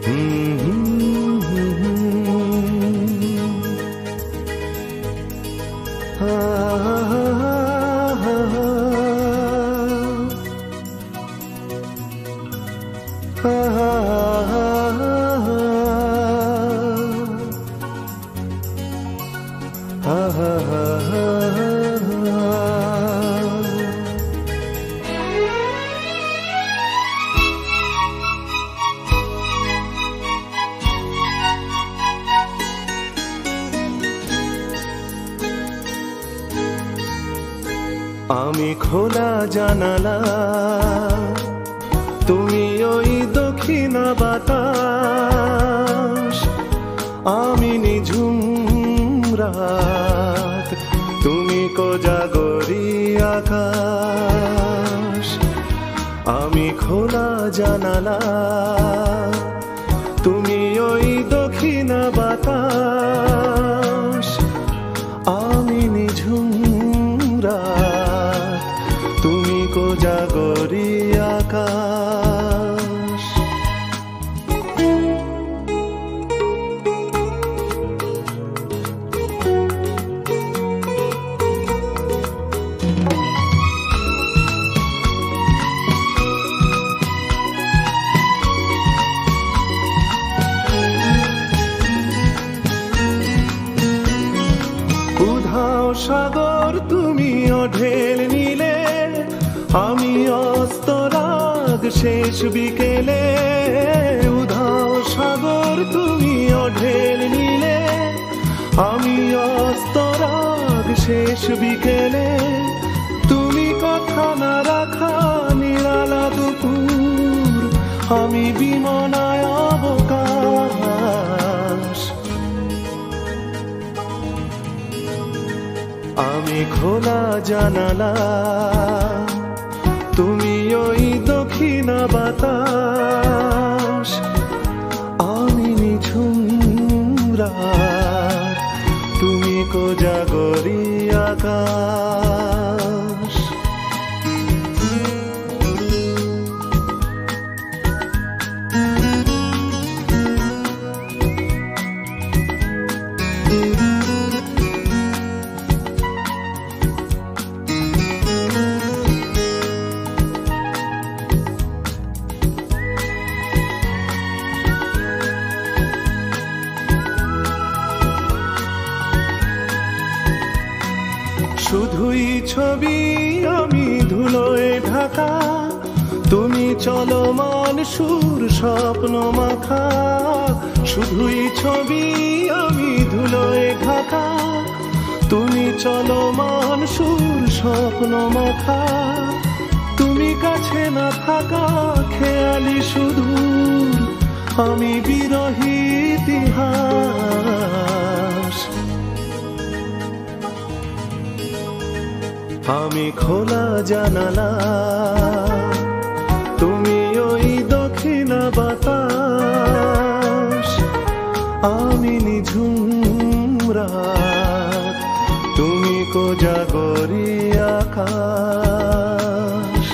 আমি খোলা জানালা, তুমি ওই দক্ষিণা বাতাস, আমি নিঝুম রাত, তুমি কোজাগরি আকাশ। আমি খোলা জানালা, তুমি ওই দক্ষিণা বাতাস, আমি নিঝুম রাত, তুমি কোজাগরি আকাশ। উধাও সাগর তুমি ঢেল নিলে, আমি অস্তরাগ শেষ বিকেলে। উধাও সাগর তুমি ঢেল নিলে, আমি অস্তরাগ শেষ বিকেলে। তুমি কথা না রাখা নিরালা দুপুর, আমি বিমনায় অবকাশ। আমি খোলা জানালা, তুমি ওই দক্ষিণা বাতাস, আমি নিঝুম রাত, তুমি কোজাগরি আকাশ। শুধুই ছবি আমি ধুলোয় ঢাকা, তুমি চলমান সুর স্বপ্ন মাখা। শুধুই ছবি আমি ধুলোয় ঢাকা, তুমি চলমান সুর স্বপ্ন মাখা। তুমি কাছে না থাকা খেয়ালি সুদূর, আমি বিরহী ইতিহাস। আমি খোলা জানালা, তুমি ওই দক্ষিণা বাতাস, আমি নিঝুম রাত, তুমি কোজাগরি আকাশ।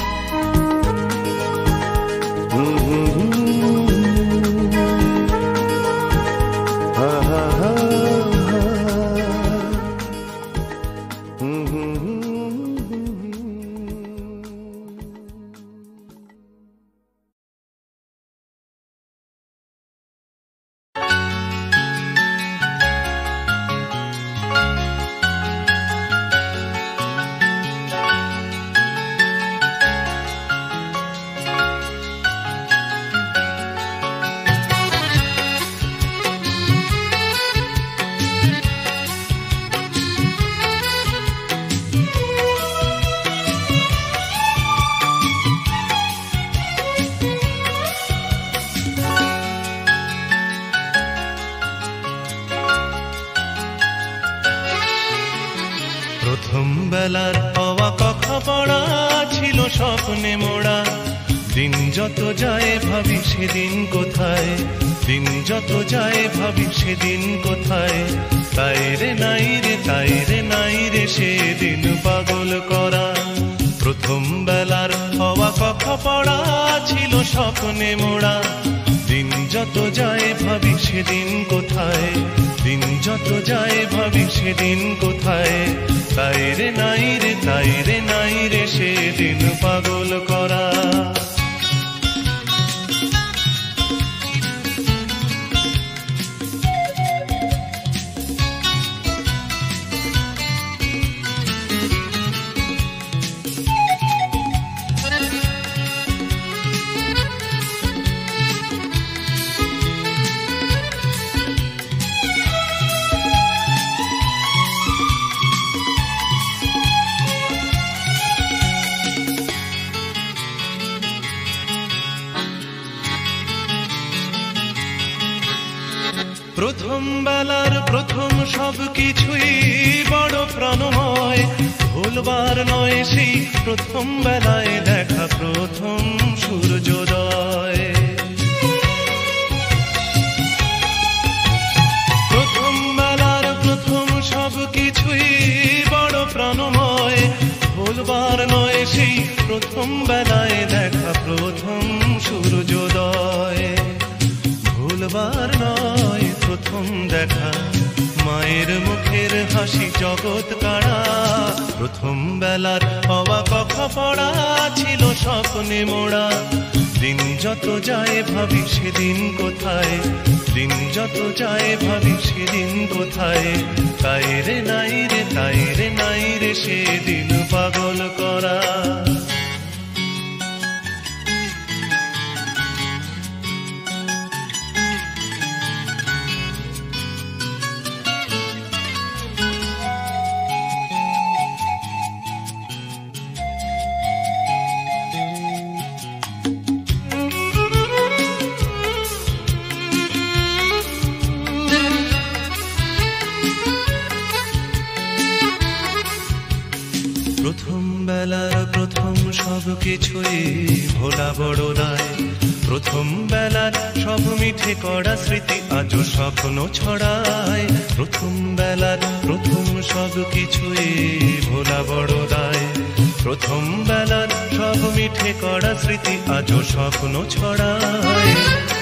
প্রথম বেলার হওয়া কথা পড়া ছিল স্বপ্নে মোড়া। দিন যত যায় ভাবি সেদিন কোথায়, দিন যত যায় ভাবি সেদিন কোথায়। তাই রে নাই রে, তাই রে নাই রে সেদিন পাগল করা। প্রথম বেলার হওয়া কথা পড়া ছিল স্বপ্নে মোড়া। দিন যত যায় ভাবি সেদিন কোথায়, দিন যত যায় ভাবি সেদিন কোথায়। তাই রে নাই রে, তাই রে নাই রে সেদিন পাগল করা। প্রথম বেলার প্রথম সব কিছুই বড় প্রাণময়, ভুলবার নয় সেই প্রথম বেলায় দেখা প্রথম সূর্যোদয়। প্রথম বেলার প্রথম সব কিছুই বড় প্রাণময়, ভুলবার নয় সেই প্রথম বেলায় দেখা প্রথম সূর্যোদয়। ভুলবার নয় প্রথম দেখা মায়ের মুখের হাসি জগৎ কাড়া। প্রথম বেলার হওয়া কথা পড়া ছিল স্বপ্নে মোড়া। দিন যত যায় ভাবি সেদিন কোথায়, দিন যত যায় ভাবি সেদিন কোথায়। তাই রে নাই রে, তাই রে নাই রে সেদিন পাগল করা। প্রথম বেলার প্রথম সব কিছুই ভোলা বড় দায়। প্রথম বেলার সব মিঠে কড়া স্মৃতি আজও স্বপ্ন ছড়ায়। প্রথম বেলার প্রথম সব কিছুই ভোলা বড় দায়। প্রথম বেলার সব মিঠে কড়া স্মৃতি আজও স্বপ্ন ছড়ায়।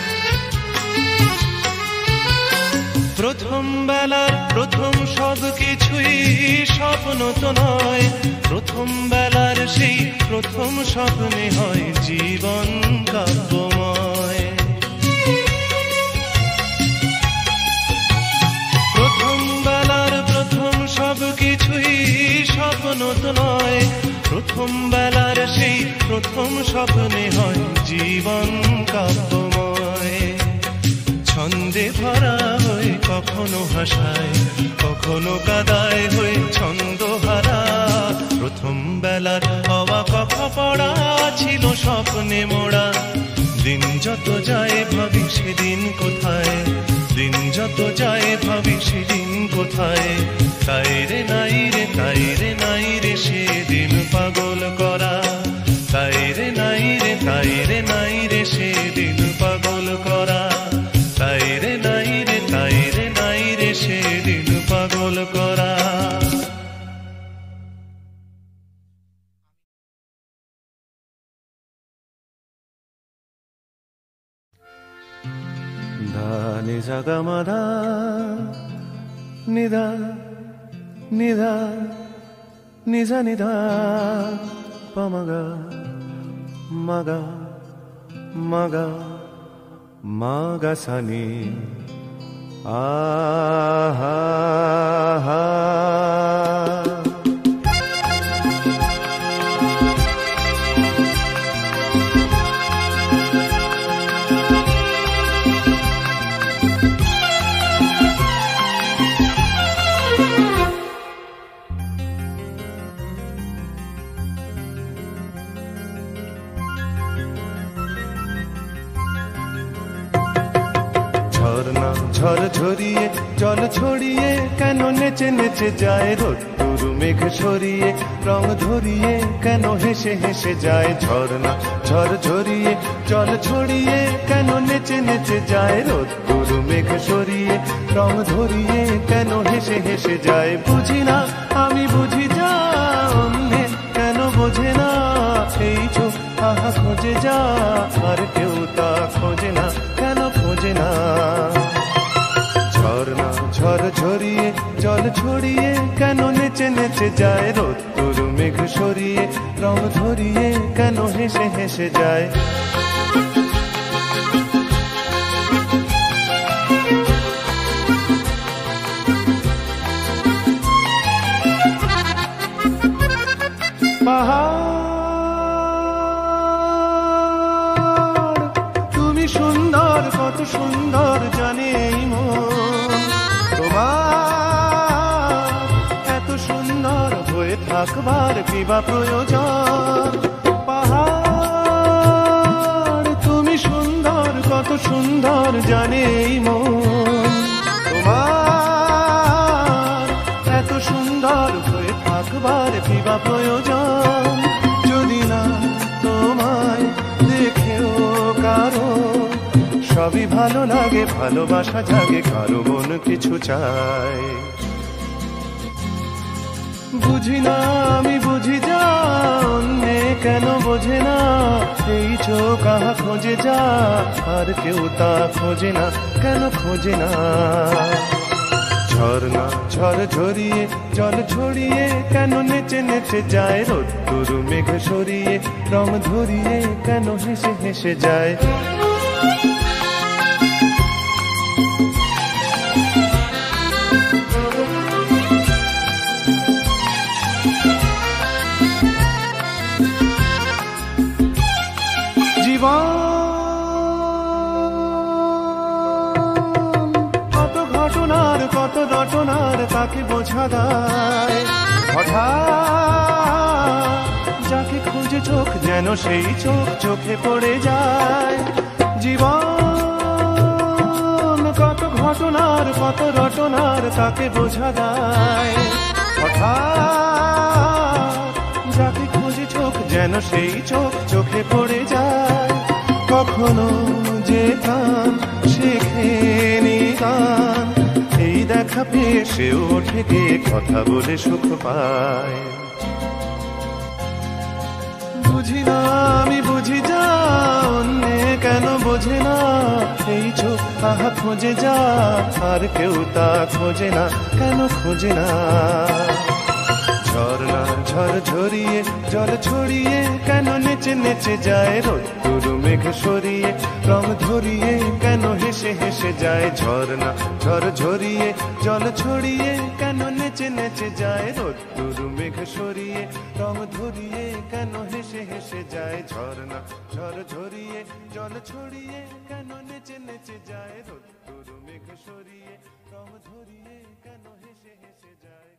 প্রথম বেলার প্রথম সব কিছুই স্বপ্ন তো নয়, প্রথম বেলার সেই প্রথম স্বপ্নে হয় জীবন কাব্যময়। প্রথম বেলার প্রথম সব কিছুই স্বপ্ন তো নয়, প্রথম বেলার সেই প্রথম স্বপ্নে হয় জীবন কাব্যময়। ছন্দে ভরা হয়ে কখনো হাসায়, কখনো কাদায় হয়ে ছন্দহারা। প্রথম বেলার হওয়া কথা পড়া ছিল স্বপ্নে মোড়া। দিন যত যায় ভাবি সেদিন কোথায়, দিন যত যায় ভাবি সেদিন কোথায়। তাই রে নাই রে, তাই রে নাই রে সেদিন পাগল করা। তাই রে নাই রে, তাই রে নাই রে সেদিন পাগল করা। তাই রে নাই রে, তাই রে নাই রে সেদিন পাগল করা। ধা নি সা গা মা ধা নি ধা নি ধা নি সা নি ধা পা মা গা মা গা মা গা মা গা সা নি আ হা হা। ঝর্ণা ঝড় ঝরিয়ে জল ছড়িয়ে কেন নেচে নেচে যায় রোদ্দুর মেঘ সরিয়ে রং ধরিয়ে কেন হেসে হেসে যায়। ঝর্ণা ঝড় ঝরিয়ে জল ছড়িয়ে কেন নেচে নেচে যায় রোদ্দুর মেঘ সরিয়ে রং ধরিয়ে কেন হেসে হেসে যায়। বুঝি না আমি বুঝি যা অন্যে কেন বোঝে না এই চোখ আহা খোঁজে যা আর কেউ তা খোঁজে না। কেন ছড়িয়ে কেন নেচে নেচে যায় রোদ্দুর মেঘ সরিয়ে রং ধরিয়ে কেন হেসে হেসে যায় পাহাড় তুমি সুন্দর কত সুন্দর জানে এই মন তোমার এত সুন্দর হয়ে থাকবার কি বা প্রয়োজন পাহাড় তুমি সুন্দর কত সুন্দর জানে এই মন তোমার এত সুন্দর হয়ে থাকবার কি বা প্রয়োজন যদি না তোমায় দেখেও কারো সবই ভালো লাগে ভালোবাসা জাগে কারো মন কিছু চায় বুঝি না আমি বুঝি যা অন্যে কেন বোঝে না এই চোখ আহা খোঁজে যা আর কেউ তা খোঁজে না কেন খোঁজে না ঝর্ণা ঝড় ঝরিয়ে জল ছড়িয়ে কেন নেচে নেচে যায় রোদ্দুর মেঘ সরিয়ে রং ধরিয়ে কেন হেসে হেসে যায় জীবন কত ঘটনার কত রটনার তাকে বোঝা দেয় হঠাৎ যাকে খুঁজে চোখ যেন সেই চোখ চোখে পড়ে যায় জীবন কত ঘটনার কত রটনার তাকে বোঝা দেয় হঠাৎ যাকে খুঁজে চোখ যেন সেই চোখ চোখে পড়ে যায় কখনো যে কান শেখেনি গান এই দেখা পেয়ে সেও ওঠে গিয়ে কথা বলে সুখ পায় বুঝি না আমি বুঝি যা অন্যে কেন বোঝে না এই চোখ আহা খোঁজে যা আর কেউ তা খোঁজে না কেন খোঁজে না ঝর্ণা ঝড় ঝরিয়ে জল ছড়িয়ে কেন নেচে নেচে যায় রোদ্দুর মেঘ সরিয়ে রং ধরিয়ে কেন হেসে হেসে যায় ঝর্ণা ঝড় ঝরিয়ে জল ছড়িয়ে কেন নেচে নেচে যায় রোদ্দুর মেঘ সরিয়ে রং ধরিয়ে কেন হেসে হেসে যায় ঝর্ণা ঝড় ঝরিয়ে জল ছড়িয়ে কেন নেচে নেচে যায় রোদ্দুর মেঘ সরিয়ে রং ধরিয়ে কেন হেসে হেসে যায়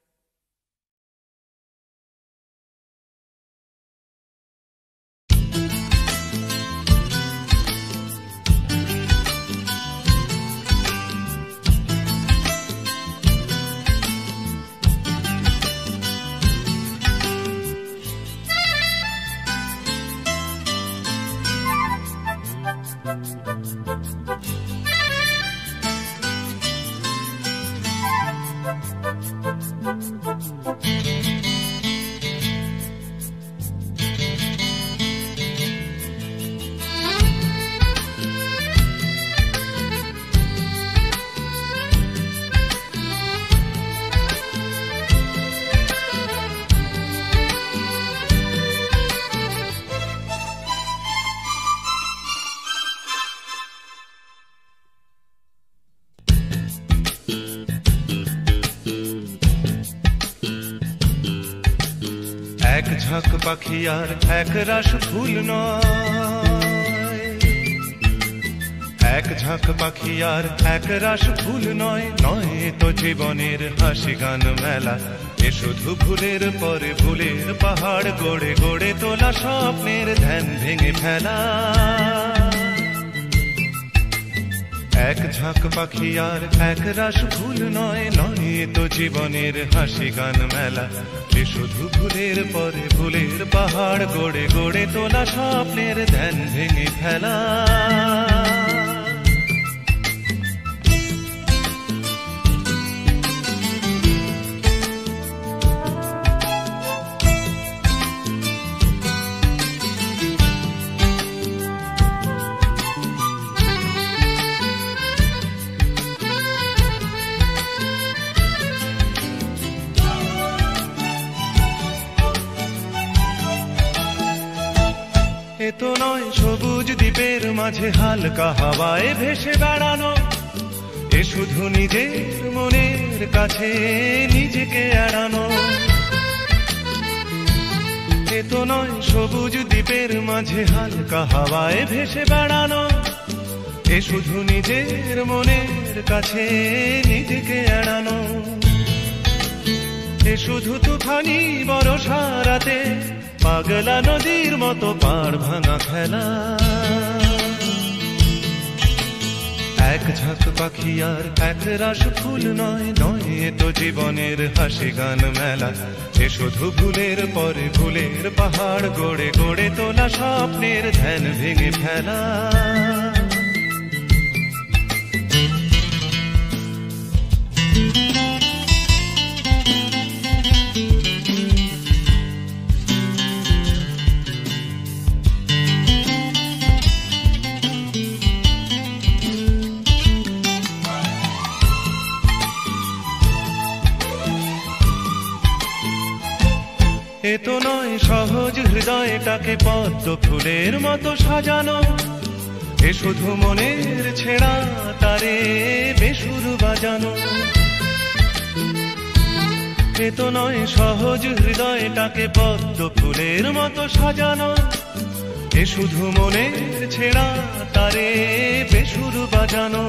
এক ঝাঁক পাখি আর এক রাস ফুল নয় এক ঝাঁক পাখি আর এক রাস ফুল নয় নয় তো জীবনের হাসি গান মেলা এ শুধু ভুলের পরে ভুলের পাহাড় গড়ে গড়ে তোলা স্বপ্নের ধ্যান ভেঙে ফেলা এক ঝাঁক পাখি আর এক রাস ফুল নয় নয় তো জীবনের হাসি গান মেলা এ শুধু ভুলের পরে ভুলের পাহাড় গড়ে গড়ে তোলা স্বপ্নের ধ্যান ভেঙে ফেলা সবুজ দ্বীপের মাঝে হালকা হাওয়ায় ভেসে বেড়ানো, এ শুধু নিজের মনের কাছে নিজেকে এড়ানো। এ তো নয় সবুজ দ্বীপের মাঝে হালকা হাওয়ায় ভেসে বেড়ানো, এ শুধু নিজের মনের কাছে নিজেকে এড়ানো। এ শুধু তুফানি বরষা রাতে পাগলা নদীর মতো পাড় ভাঙা খেলা। এক ঝাঁক পাখি আর এক রাশ ফুল নয়, নয় এ তো জীবনের হাসি গান মেলা। এ শুধু ভুলের পরে ভুলের পাহাড় গড়ে গড়ে তোলা স্বপ্নের ধ্যান ভেঙে ফেলা। এ তো নয় সহজ হৃদয়টাকে পদ্ম ফুলের মতো সাজানো, এ শুধু মনের ছেঁড়া তারে বেসুর বাজানো। এ তো নয় সহজ হৃদয়টাকে পদ্ম ফুলের মতো সাজানো, এ শুধু মনের ছেঁড়া তারে বেসুর বাজানো।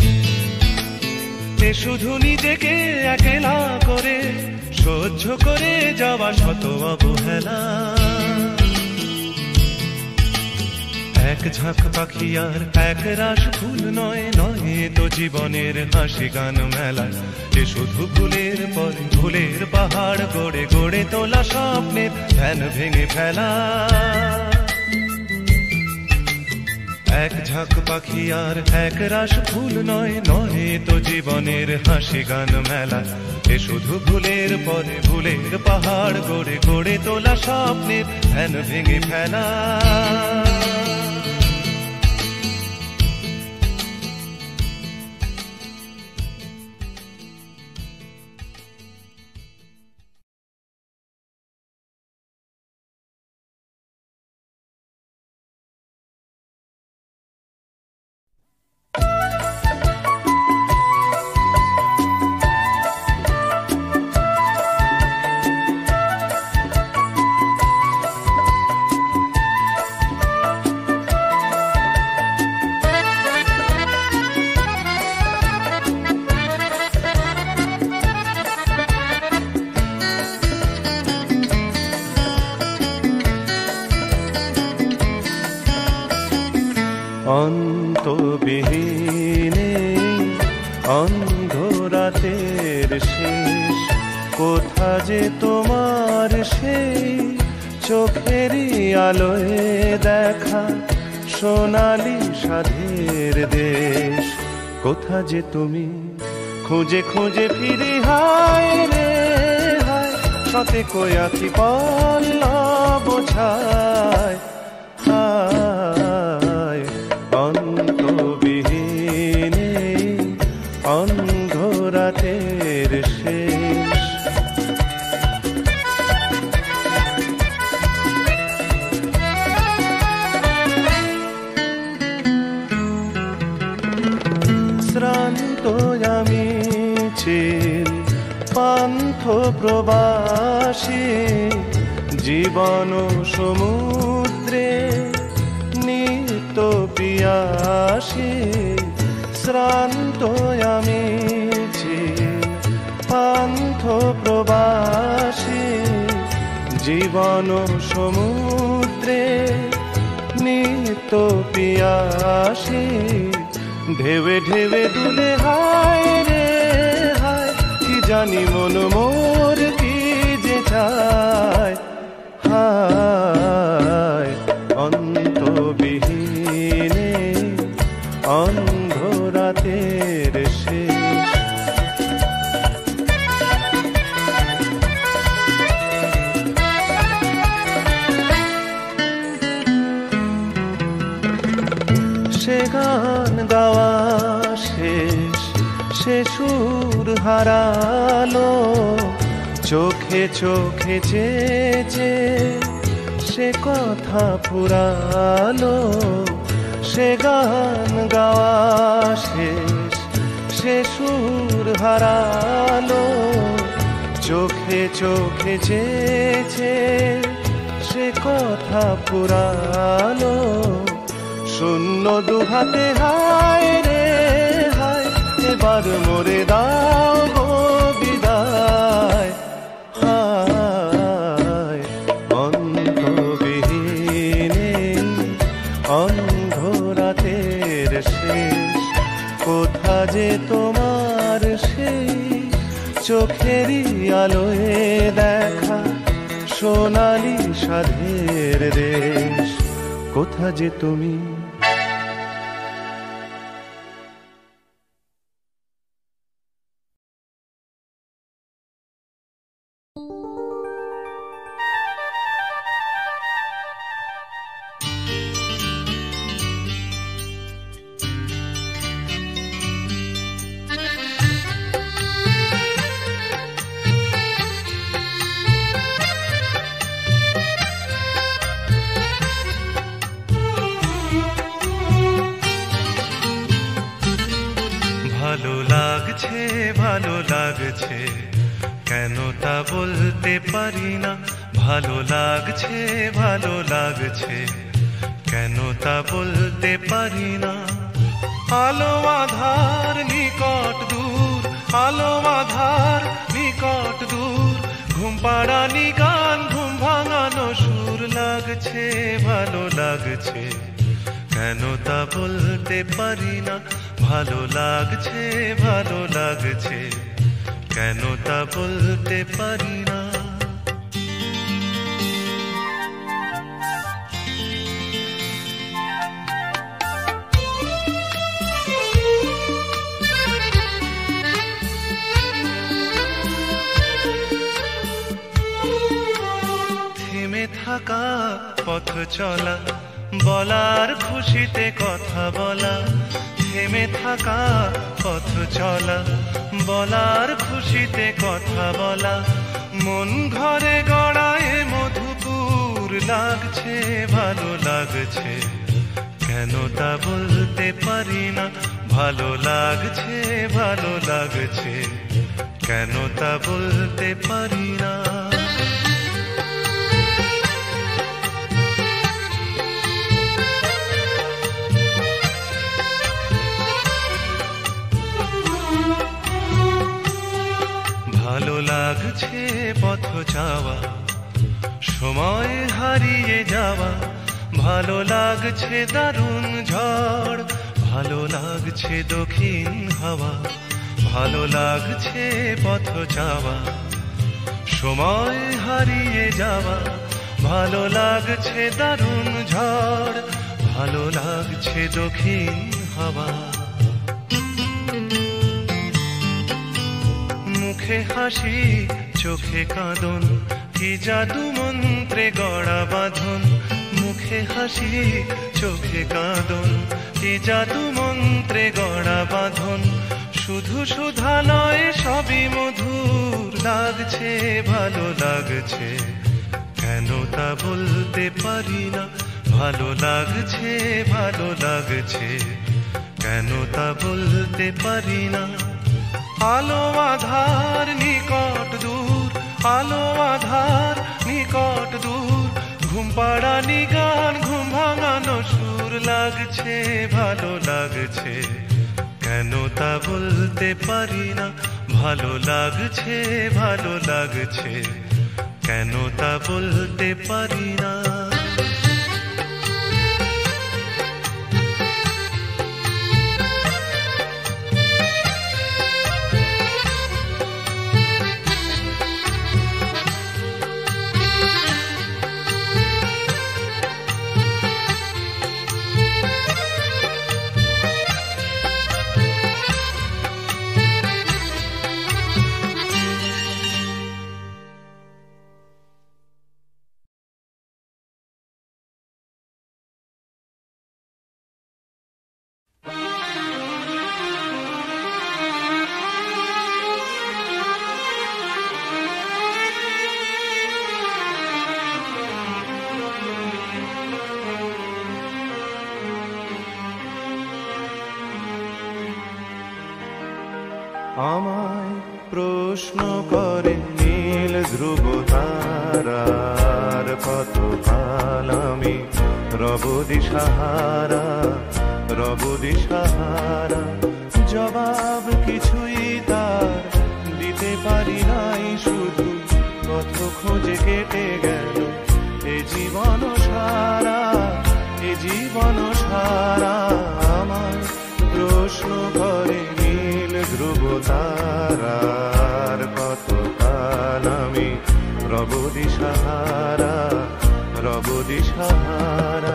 এ শুধু নিজেকে একলা করে সহ্য করে যাওয়া শত অবহেলা। এক ঝাঁক পাখি আর এক রাশ ফুল নয়, নয় তো জীবনের হাসি গান মেলা। এ শুধু ভুলের পরে ভুলের পাহাড় গড়ে গড়ে তোলা স্বপ্নের ধ্যান ভেঙে ফেলা। এক ঝাঁক পাখি আর এক রাশ ফুল নয়, নয় তো জীবনের হাসি গান মেলা। এ শুধু ভুলের পরে ভুলের পাহাড় গড়ে গড়ে তোলা স্বপ্নের ধ্যান ভেঙে ফেলা। অন্তবিহীনে অন্ধরাতের শেষ, কোথা যে তোমার সেই চোখেরই আলোয় দেখা সোনালি সাধের দেশ। কোথা যে তুমি খুঁজে খুঁজে ফিরি, হায় রে হায়, সাথে কয়াকি পল্লব ছায়। হায় অন্তবিহীনে অন্ধরাতের শেষ। শ্রান্ত আমি চিল পান্থ প্রবাসী, জীবন সমুদ্রে নিত্য পিয়াসী। শ্রান্ত আমি চিল পান্থ প্রবাসী, জীবন সমুদ্রে নিত্য পিয়াসী। ঢেউে ঢেউে দুলে হায় রে হায়, কি জানি মন মোর কি যে চায়। হায় অন্তবিহীনে অন্ধরাতের শেষ। সে গান গাওয়া শেষ, সে সুর হারালো, চোখে চোখে চেয়ে সে কথা ফুরালো। সে গান গাওয়া শেষ, সে সুর হারালো, চোখে চোখে চেয়েছে সে কথা পুরালো। শূন্য দুহাতে হায় রে হায়, এবার মোরে দাও গো বিদায়। হায় অন্তবিহীনে অন্ধ রাতের শেষ, কোথা যে তোমার সেই চোখেরই আলোয় দেখা সোনালি সাধের দেশ। কোথা যে তুমি। ভালো লাগছে ভালো লাগছে কেন তা বলতে পারি না, ভালো লাগছে ভালো লাগছে কেন তা বলতে পারি না। আলো আধার নিকট দূর, আলো আধার নিকট দূর, ঘুম পাড়ানি গান ঘুম ভাঙানো সুর, লাগছে ভালো লাগছে কেন তা বলতে পারি না। ভালো লাগছে ভালো লাগছে কেন তা বলতে পারি না। থেমে থাকা পথ চলা, বলার খুশিতে কথা বলা, থেমে থাকা পথ চলা, বলার খুশিতে কথা বলা, মন ঘরে গড়ায় মধুপুর, লাগছে ভালো লাগছে কেন তা বলতে পারি না। ভালো লাগছে ভালো লাগছে কেন তা বলতে পারি না। ভালো লাগছে পথ যাওয়া, সময় হারিয়ে যাওয়া, ভালো লাগছে দারুণ ঝড়, ভালো লাগছে দক্ষিণ হাওয়া, ভালো লাগছে পথ যাওয়া, সময় হারিয়ে যাওয়া, ভালো লাগছে দারুণ ঝড়, ভালো লাগছে দক্ষিণ হাওয়া। মুখে হাসি চোখে কাঁদন, কি জাদু মন্ত্রে গড়া বাঁধন, মুখে হাসি চোখে কাঁদন, কি জাদু মন্ত্রে গড়া বাঁধন, শুধু সুধা নয় সবই মধুর, লাগছে ভালো লাগছে কেন তা বলতে পারি না। ভালো লাগছে ভালো লাগছে কেন তা বলতে পারি না। আলো আধার নিকট দূর, আলো আধার নিকট দূর, ঘুম পাড়ানি গান ঘুম ভাঙানো সুর, লাগছে ভালো লাগছে কেন তা বলতে পারি না। ভালো লাগছে ভালো লাগছে কেন তা বলতে পারি না। আমায় প্রশ্ন করে নীল ধ্রুব তারার, কত কাল আমি রব দিশাহারা, রব দিশাহারা। জবাব কিছুই তার দিতে পারি নাই, শুধু কত খোঁজে কেটে গেল এ জীবন সারা, এ জীবন সারা। আমায় প্রশ্ন করে নীল ধ্রুব তারার, কত কাল আমি রব দিশাহারা, রব দিশাহারা।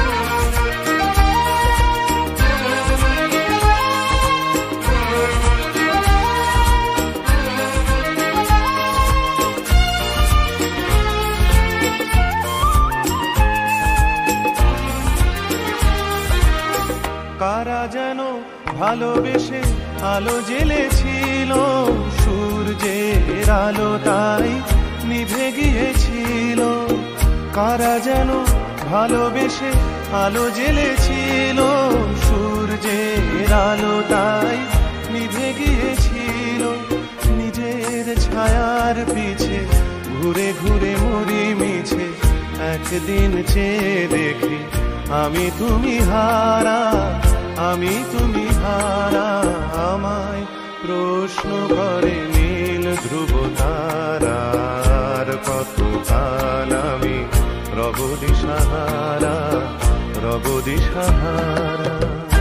কারা যেন ভালোবেসে আলো জ্বেলেছিল, সূর্যের আলো তাই নিভে গিয়েছিল। কারা যেন ভালোবেসে আলো জ্বেলেছিল, সূর্যের আলো তাই নিভে গিয়েছিল। নিজের ছায়ার পিছে ঘুরে ঘুরে মরি মিছে, একদিন চেয়ে দেখি আমি তুমি হারা, আমি তুমি হারা। আমায় প্রশ্ন করে নীল ধ্রুব তারার, কত কাল আমি রব দিশাহারা, রব দিশাহারা।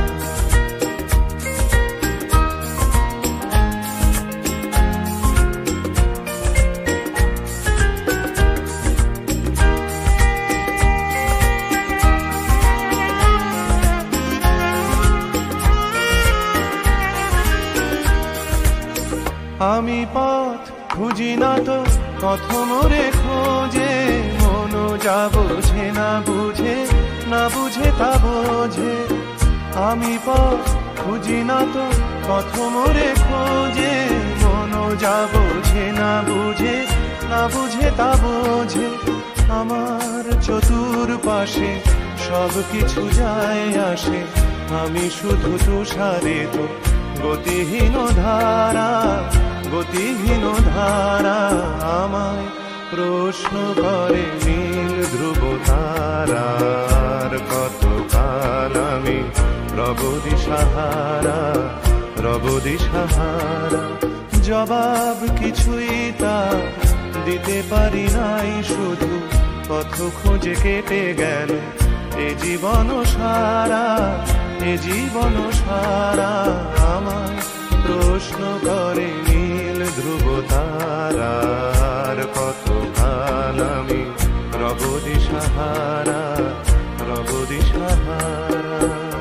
আমি পথ খুঁজি না তো পথ মোরে খোঁজে, মন যা বোঝে না বুঝে, না বুঝে তা বোঝে। আমি পথ খুঁজি না তো পথ মোরে খোঁজে, মন যা বোঝে না বুঝে, না বুঝে তা বোঝে। আমার চতুর পাশে সব কিছু যায় আসে, আমি শুধু তুষারে তো গতিহীন ধারা, গতিহীন ধারা। আমায় প্রশ্ন করে নীল ধ্রুব তারার, কত কাল আমি রব দিশাহারা, রব দিশাহারা। জবাব কিছুই তার দিতে পারি নাই, শুধু পথ খুঁজে কেটে গেল এ জীবন সারা, এ জীবন সারা। আমায় প্রশ্ন করে নীল ধ্রুব তারার, কত কাল আমি রব দিশাহারা, রব দিশাহারা।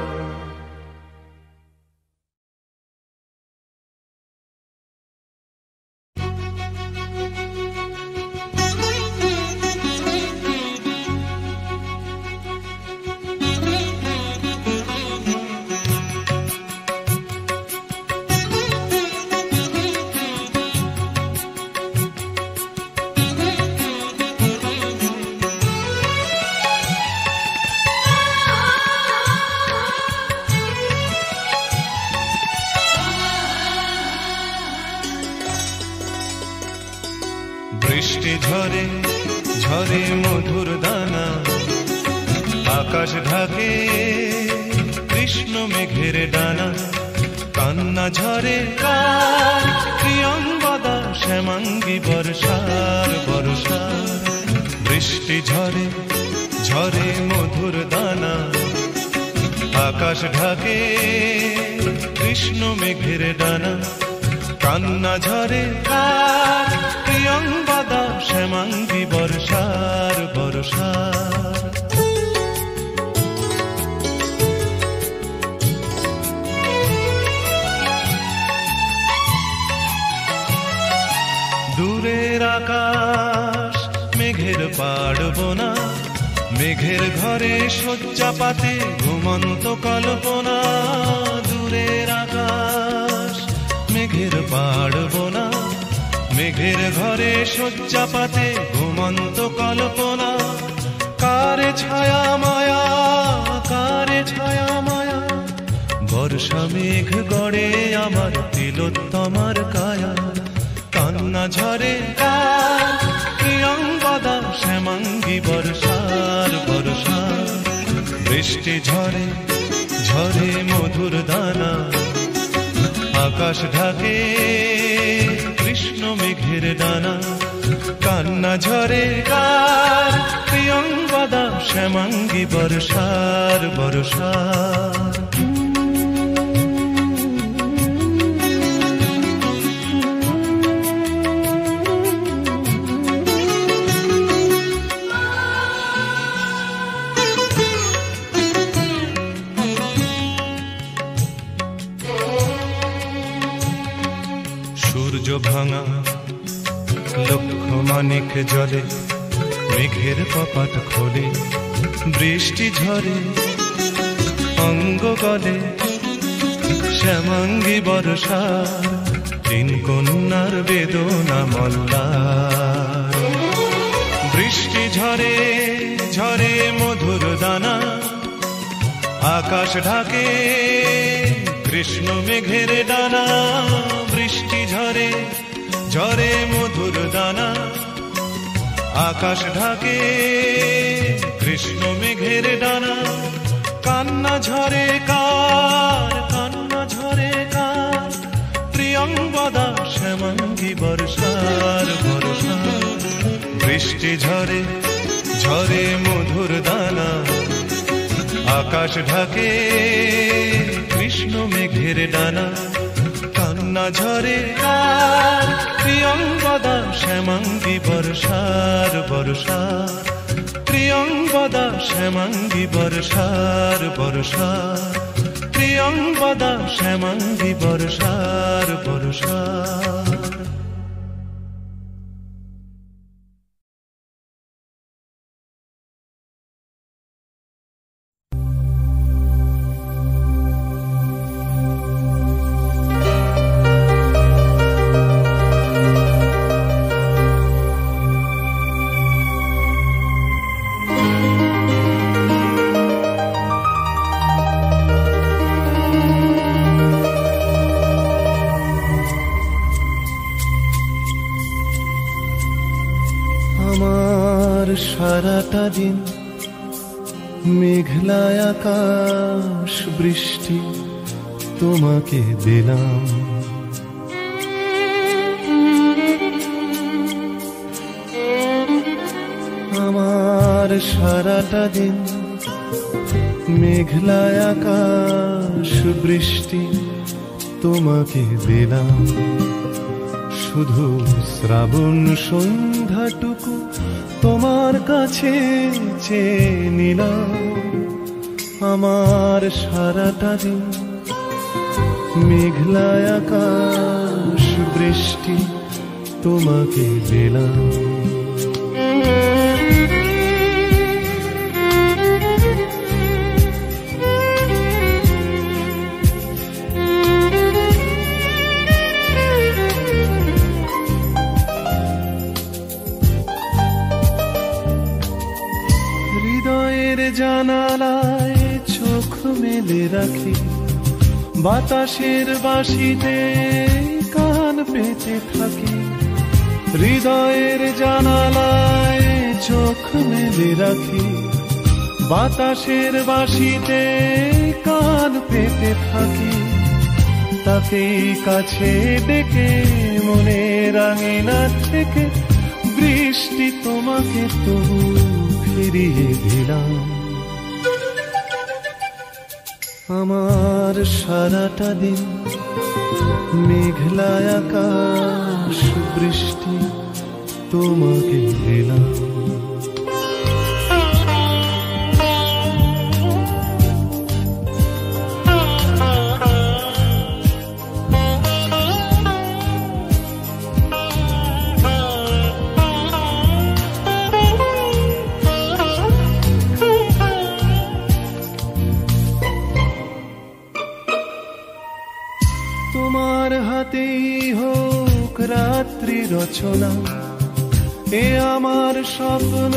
বৃষ্টি ঝরে ঝরে মধুর দানা, আকাশ ঢাকে কৃষ্ণ মেঘের ডানা। কান্না ঝরে কার প্রিয়ঙ্গদা, শ্যামাঙ্গী বর্ষার বর্ষার। বৃষ্টি ঝরে ঝরে মধুর দানা, আকাশ ঢাকে কৃষ্ণ মেঘের ডানা। কান্না ঝরে কার প্রিয়ঙ্গদা, শ্যামাঙ্গী বর্ষার বর্ষার। দূরের আকাশ মেঘের পাড়বনা, মেঘের ঘরে শয্যা পাতে ঘুমন্ত কল্পনা। দূরের আকাশ মেঘের পাড়বনা, মেঘের ঘরে শয্যা পাতে ঘুমন্ত কল্পনা। কারে ছায়া মায়া, কারে ছায়া মায়া, বর্ষা মেঘ গড়ে আমার তিলোত্তমার কায়া, কান্না ঝরে কার প্রিয়ঙ্গদা শ্যামাঙ্গী বর্ষার বর্ষা। বৃষ্টি ঝরে ঝরে মধুর দানা, আকাশ ঢাকে কৃষ্ণ মেঘের ডানা। কান্না ঝরে কার প্রিয়ঙ্গদা শ্যামাঙ্গী বর্ষার বর্ষা। সূর্য ভাঙা লক্ষ মানিক জলে, মেঘের কপাট খোলে বৃষ্টি ঝরে অঙ্গ গলে। শ্যামাঙ্গী বর্ষা তিন কন্যার বেদনা মল্লার। বৃষ্টি ঝরে ঝরে মধুর দানা, আকাশ ঢাকে কৃষ্ণ মেঘের ডানা। বৃষ্টি ঝরে ঝরে মধুর দানা, আকাশ ঢাকে কৃষ্ণ মেঘের ডানা। কান্না ঝরে কার কান্না ঝরে কার প্রিয়ঙ্গদা শ্যামাঙ্গী বর্ষার বর্ষা। বৃষ্টি ঝরে ঝরে মধুর দানা, আকাশ ঢাকে কৃষ্ণ মেঘের ডানা। কান্না ঝরে কার প্রিয়ঙ্গদা শ্যামাঙ্গী বর্ষার বর্ষা। প্রিয়ঙ্গদা শ্যামাঙ্গী বর্ষার বর্ষা। প্রিয়ঙ্গদা শ্যামাঙ্গী বর্ষার বর্ষা। সারাটা দিন মেঘলা আকাশ বৃষ্টি তোমাকে দিলাম। আমার সারাটা দিন মেঘলা আকাশ বৃষ্টি তোমাকে দিলাম। শুধু শ্রাবণ সন্ধ্যাটুকু তোমার কাছে চেয়ে নিলাম। আমার সারাটা দিন মেঘলা আকাশ বৃষ্টি তোমাকে দিলাম। জানালায় চোখ মেলে রাখি, বাতাসের বাঁশিতে কান পেতে থাকি। হৃদয়ের জানালায় চোখ মেলে রাখি, বাতাসের বাঁশিতে কান পেতে থাকি। তাকেই কাছে ডেকে মনের আঙিনা থেকে বৃষ্টি তোমাকে তবু ফিরিয়ে দিলাম। আমার সারাটা দিন মেঘলা আকাশ বৃষ্টি তোমাকে দিলাম। তোমার হাতেই হোক রাত্রি রচনা, এ আমার স্বপ্ন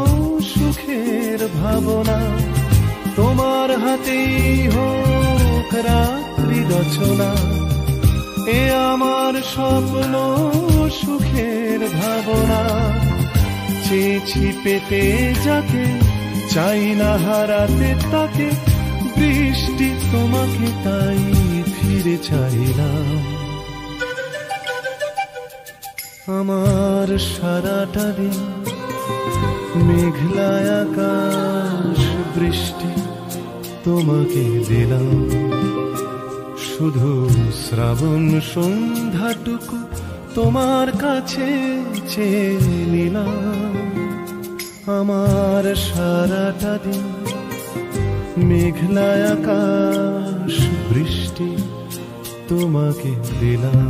সুখের ভাবনা। তোমার হাতেই হোক রাত্রি রচনা, এ আমার স্বপ্ন সুখের ভাবনা। চেয়েছি পেতে যাকে, চাই না হারাতে তাকে, বৃষ্টি তোমাকে তাই ফিরে চাইলাম। আমার সারাটা দিন মেঘলা আকাশ বৃষ্টি তোমাকে দিলাম, শুধু শ্রাবণ সন্ধ্যাটুকু তোমার কাছে চেয়ে নিলাম। আমার সারাটা দিন মেঘলা আকাশ বৃষ্টি তোমাকে দিলাম।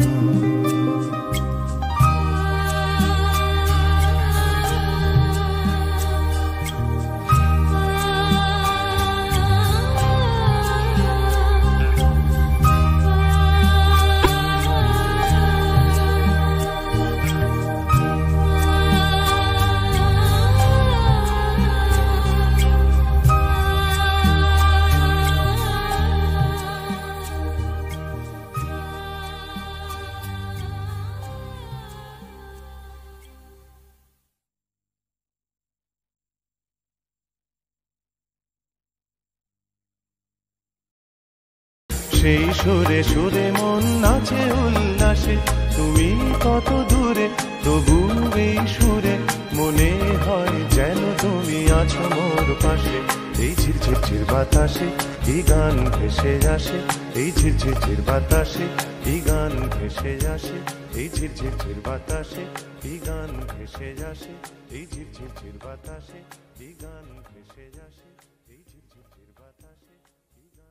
সেই সুরে সুরে মন নাচে উল্লাসে, তুমি কত দূরে তবু এই সুরে মনে হয় যেন তুমি আছো মোর পাশে। এই ঝিরঝির বাতাসে এই গান ভেসে আসে, এই ঝিরঝির বাতাসে এই গান ভেসে আসে, এই ঝিরঝির বাতাসে এই গান ভেসে আসে, এই ঝিরঝির বাতাসে এই গান ভেসে আসে, এই ঝিরঝির বাতাসে এই গান।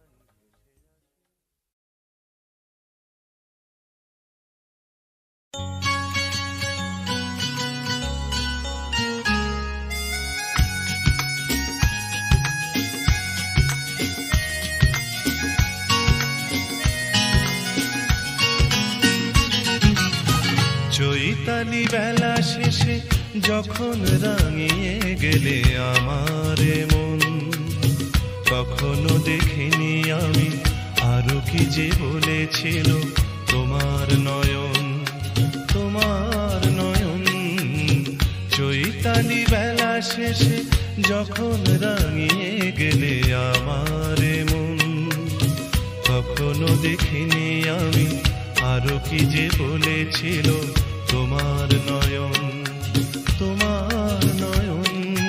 চৈতালি বেলা শেষে যখন রাঙিয়ে গেলে আমার মন, কখনো দেখিনি আমি আরো কি যে বলেছিল তোমার নয়ন, তোমার নয়ন। চৈতালি বেলা শেষে যখন রাঙিয়ে গেলে আমার মন, কখনো দেখিনি আমি আরো কি যে বলেছিল তোমার নয়ন, তোমার নয়ন।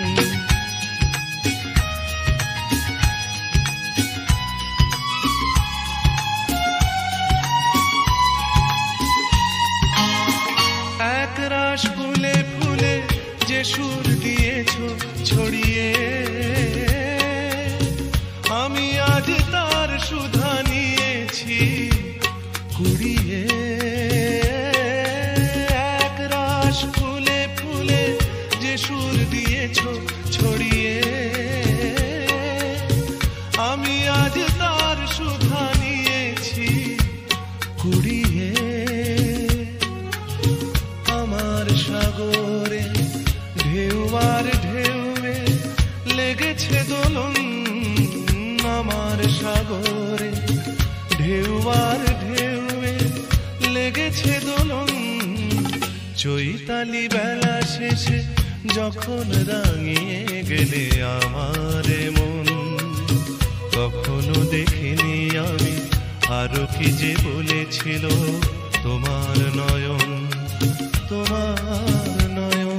একরাশ ফুলে ফুলে যে সুর দিয়েছ ছড়িয়ে, আমি আজ তার সুধা নিয়েছি কুড়িয়ে। একরাশ ফুলে ফুলে যে সুর দিয়েছ ছড়িয়ে, আমি আজ তার সুধা নিয়েছি কুড়িয়ে। আমার সাগরে ঢেউ আর ঢেউয়ে লেগেছে দোলন, আমার সাগরে ঢেউ আর ঢেউয়ে লেগেছে দোলন। চৈতালি বেলা শেষে যখন রাঙিয়ে গেলে আমার মন, কখনো দেখিনি আমি আরো কি যে বলেছিল তোমার নয়ন, তোমার নয়ন।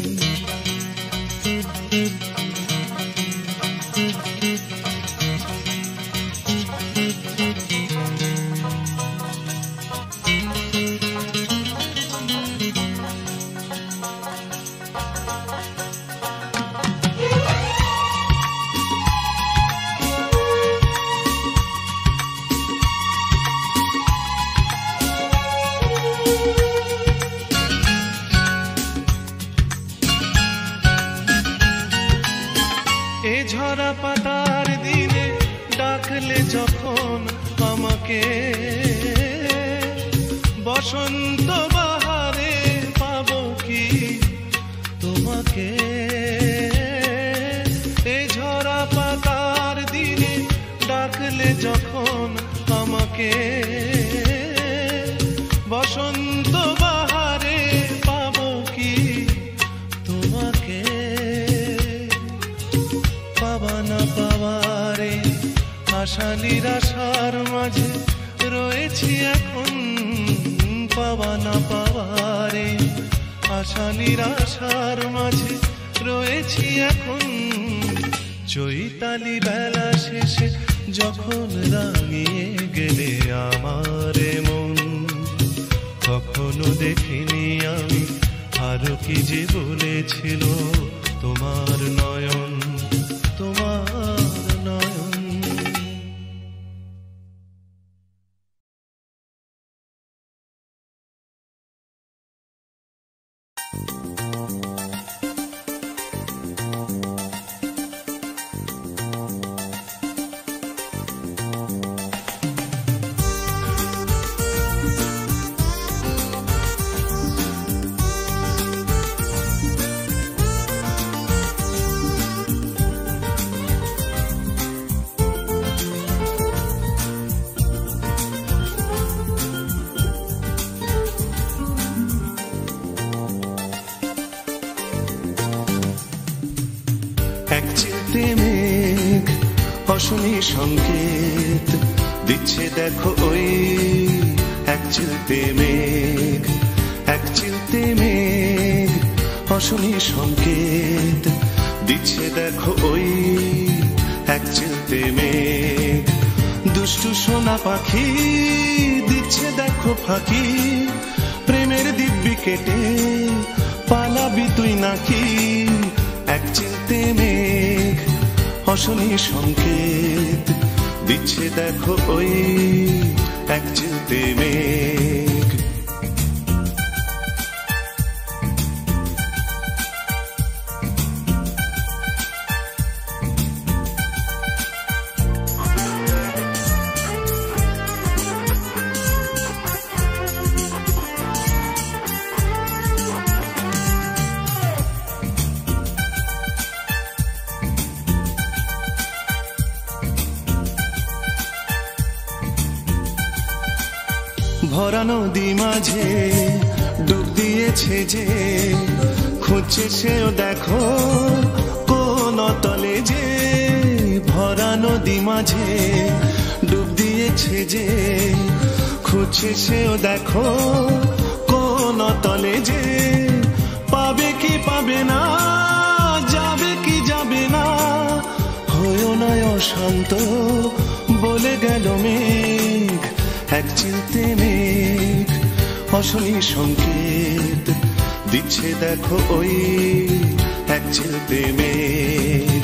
এ ঝরা পাতার দিনে ডাকলে যখন আমাকে, বসন্ত বাহারে পাবো কি তোমাকে। এ ঝরা পাতার দিনে ডাকলে বলে যখন আমাকে বসন্ত বাহারে পাবো কি তোমাকে পাবা না পাওয়ারে আশা নিরাশার মাঝে রয়েছি এখন পাবা না পাওয়ারে আশা নিরাশার মাঝে রয়েছি এখন চৈতালি বেলা শেষে যখন রাঙিয়ে গেলে আমার মন কখনো দেখিনি আমি আরো কি যে বলেছিল তোমার নয়ন তোমার নয়ন অশনি সংকেত দিচ্ছে দেখো ওই এক চিলতে মেঘ এক চিলতে মেঘ অশনি সংকেত দিচ্ছে দেখো ওই এক চিলতে মেঘ দুষ্টু সোনা পাখি দিচ্ছে দেখো ফাঁকি প্রেমের দিব্যি কেটে পালাবি তুই নাকি এক চিলতে মেঘ অশনি সংকেত দিচ্ছে দেখো ওই এক চিলতে মেঘ ভরা নদী মাঝে ডুব দিয়েছে যে খুঁজছে সেও দেখো কোন তলে যে ভরা নদী মাঝে ডুব দিয়েছে যে খুঁজছে সেও দেখো কোন তলে যে পাবে কি পাবে না যাবে কি যাবে না হয়েও নয় অশান্ত বলে গেল মেঘ এক চিলতে মেঘ অশনি সংকেত দিচ্ছে দেখো ওই এক চিলতে মেঘ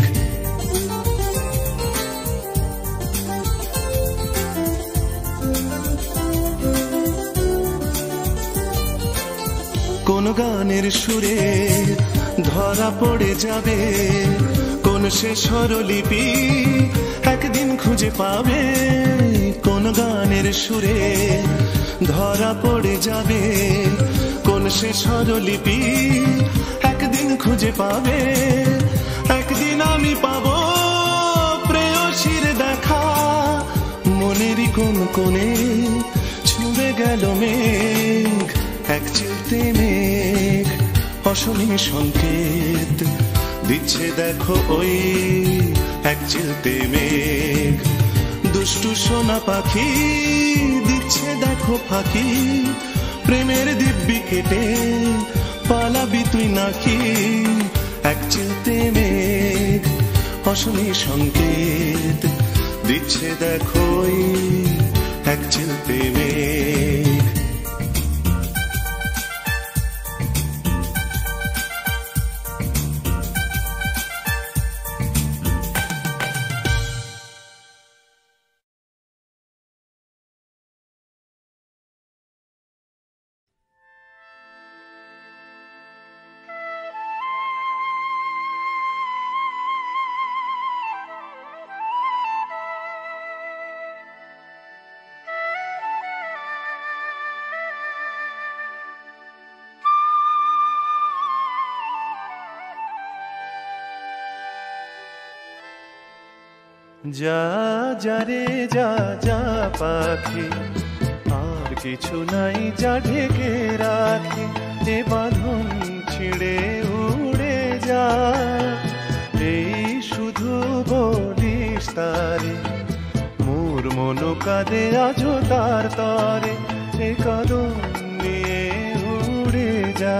কোন গানের সুরে ধরা পড়ে যাবে কোন সে স্বরলিপি একদিন খুঁজে পাবে কোন গানের সুরে ধরা পড়ে যাবে কোন সে স্বরলিপি একদিন খুঁজে পাবে একদিন আমি পাবো প্রেয়সীর দেখা মনেরই কোন কোণে ছুঁড়ে গেল মেঘ এক চিলতে মেঘ অশনি সংকেত দিচ্ছে দেখো ওই এক চিলতে মেঘ দুষ্টু সোনা পাখি দিচ্ছে দেখো ফাঁকি প্রেমের দিব্যি কেটে পালাবি তুই নাকি এক চিলতে মেঘ অশনি সংকেত দিচ্ছে দেখো এক চিলতে মেঘ যা যা রে যা যা পাখি, আর কিছু নাই যা ঢেকে রাখি, এ বাঁধন ছিঁড়ে উড়ে যা, এই শুধু বলিস তারে, মোর মন কাঁদে আজো তার তরে, এ কদম নিয়ে উড়ে যা।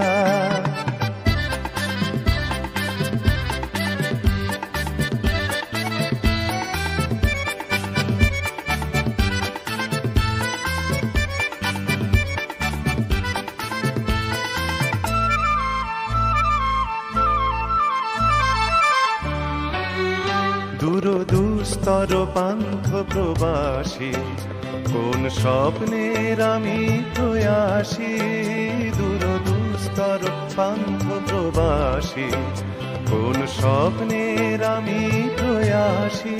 দূর দুস্তর পান্থ প্রবাসী, কোন স্বপ্নের আমি প্রয়াসী, দূর দুস্তর পান্থ প্রবাসী, কোন স্বপ্নের আমি প্রয়াসী,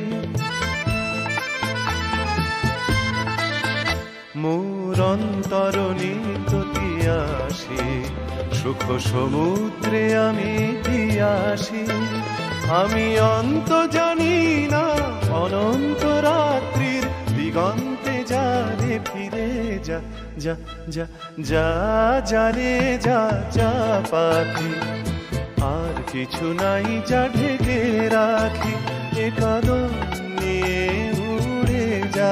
মোর অন্তর নিত তিয়াসী, সুখ সমুদ্রে আমি পিয়াসী, আমি অন্ত জানি না অনন্ত রাত্রির দিগন্তে যা রে ফিরে যা, যা যা যা যা রে যা যা পাখি, আর কিছু নাই যা ঢেকে রাখি, এ কদম নিয়ে উড়ে যা।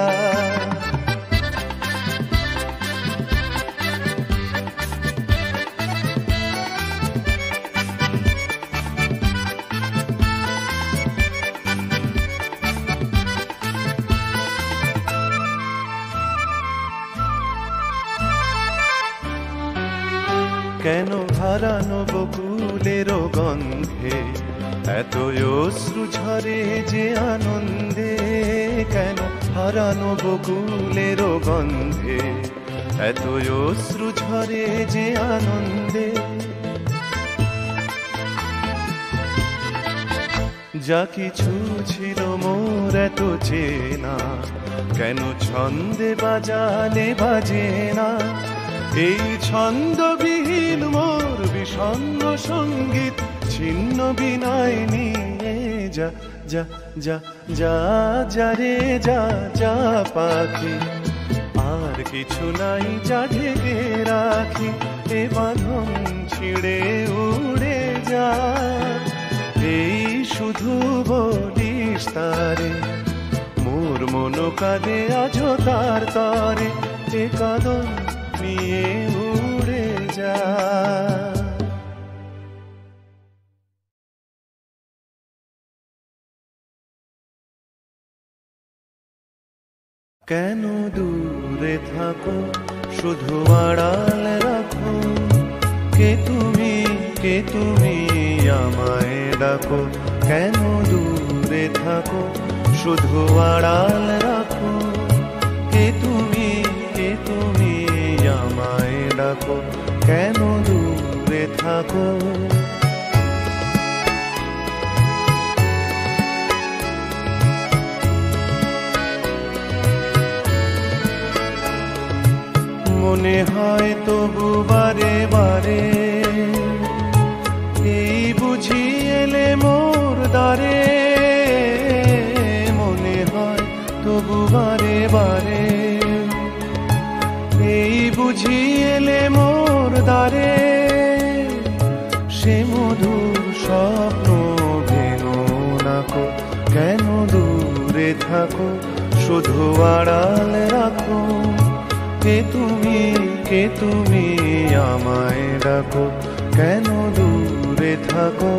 কেন হারানো বকুলের গন্ধে এত অশ্রু ঝরে যে আনন্দে, কেন হারানো বকুলের গন্ধে এত অশ্রু ঝরে যে আনন্দে, যা কিছু ছিল মোর এত চেনা, কেন ছন্দে বাজালে বাজে না, এই ছন্দবিহীন মোর বিষণ্ণ সঙ্গীত ছিন্ন বিনায় নিয়ে যা, যা যা যা যা রে যা যা পাখি, আর কিছু নাই যা ঢেকে রাখি, এ বাঁধন ছিঁড়ে উড়ে যা, এই শুধু বলিস তারে, মোর মন কাঁদে আজো তার তরে, এ কদম নিয়ে উড়ে যা। কেন দূরে থাকো শুধু আড়াল রাখো, কে তুমি আমায় ডাকো, কেন দূরে থাকো শুধু আড়াল রাখো, কে তুমি আমায় ডাকো, কেন দূরে থাকো। মনে হয় তবু বারে বারে, এই বুঝি এলে মোর দ্বারে, মনে হয় তবু বারে বারে, এই বুঝি এলে মোর দ্বারে, সে মধুর স্বপ্ন ভেঙো নাকো, কেন দূরে থাকো শুধু আড়াল রাখো, কে তুমি আমায় ডাকো, কেন দূরে থাকো।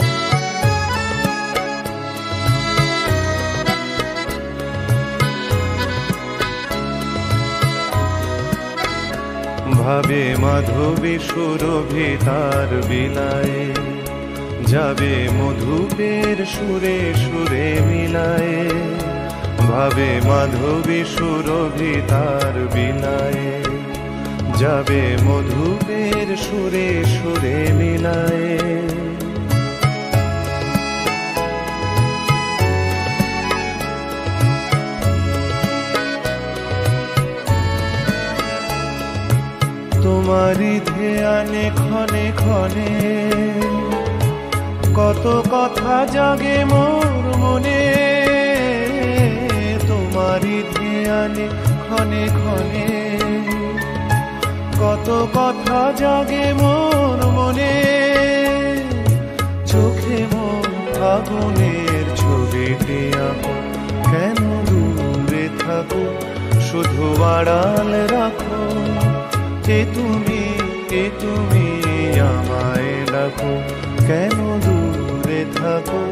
ভাবে মাধবী সুরভিতার বিলায়ে, যাবে মধুপের সুরে সুরে মিলায়ে, ভাবে মাধবী সুরভিতার বিলায়ে, যাবে মধুপের সুরে সুরে মিলায়ে। তোমারি ধ্যানে ক্ষণে ক্ষণে কত কথা জাগে মোর মনে, তোমারই ধ্যানে ক্ষণে ক্ষণে কত কথা জাগে মোর মনে, চোখে মোর ফাগুনের ছবিটি আঁকো, কেন দূরে থাকো শুধু আড়াল রাখো, কে তুমি আমায় ডাকো, কেন দূরে থাকো।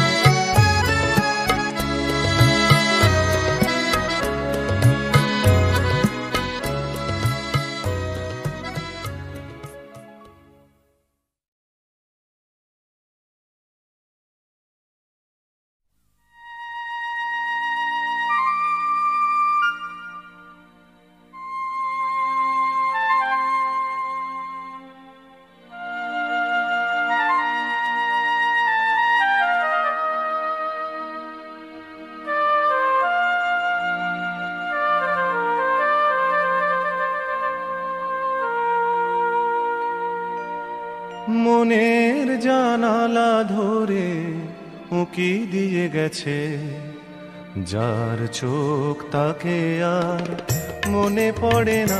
মনের জানালা ধরে উঁকি দিয়ে গেছে, যার চোখ তাকে আর মনে পড়ে না।